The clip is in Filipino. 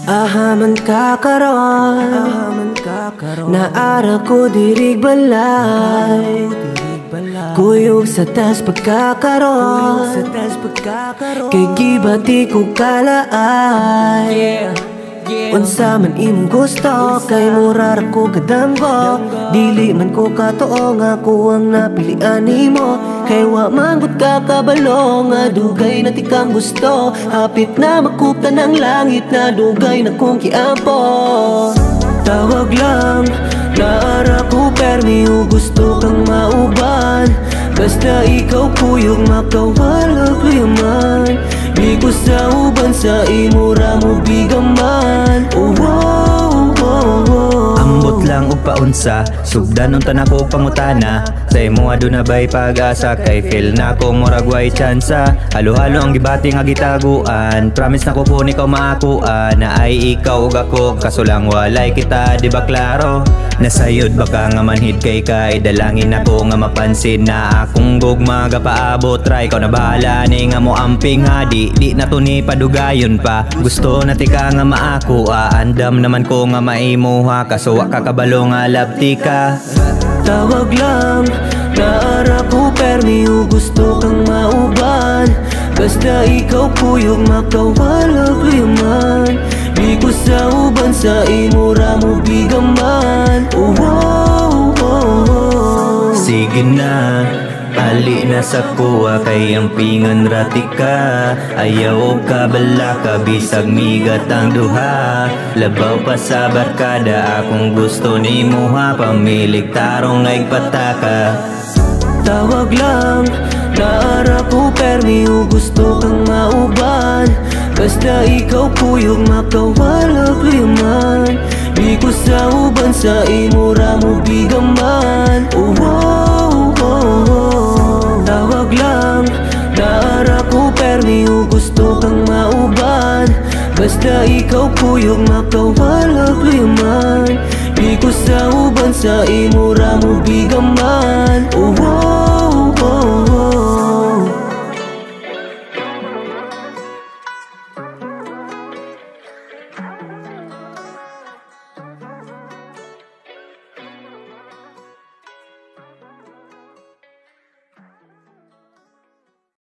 Ahaman kakaron naara ko dirig balay, kuyog sa tas pagkakaron, kay gibati ko kalaay. Unsa man imong gusto, kay murar ko kadamgo. Dili man ko katoo nga ko ang napilian nimo. Kay wa man gud ka kabalo nga dugay na tikang gusto. Hapit na makuta ng langit na dugay na kong kiampo. Tawag lang, naara ko permi o gusto kang mauban. Basta ikaw kuyog makawalag liman. Di ko sa uban sa imura mo bigaman. Oh, oh, oh, oh. Ambot lang og paunsa, sugdan unta nako pangutana. Sa imo aduna bay pag-asa, kay feel na ko murag way tsansa. Halo-halo ang gibati nga gitaguan, promise na ko kung ikaw maakuan. Na ay ikaw ug ako, kaso lang walay kita, di ba klaro? Nasayod baka nga manhid kay kay dalangin ako nga mapansin na akong gugma gapaabot. Try ko na bahala ni nga mo amping ha, di na to ni padugayon pa. Gusto na tika nga maako, andam naman ko nga maimuha, kaso wa ka kabalo nga labti ka. Tawag lang, naara ko permi o gusto kang mauban. Basta ikaw kuyog makawalag liman. Di ko sa uban sa imura mo bigaman. Oh, oh, oh, oh. Sige na, ali na sa kuha kay ang pingan ratika. Ayaw ka bala ka bisag migat ang duha. Labaw pa sa barkada akong gusto ni muha. Pamilig tarong ay pataka. Tawag lang, naara ko permi o gusto kang mauban. Basta ikaw kuyog makawalag liman. Di ko sa uban sa imura mo bigaman. Oh, oh, oh, oh. Tawag lang, naara ko permi o gusto kang mauban. Basta ikaw kuyog makawalag liman. Di ko sa uban sa imura mo bigaman. Oh,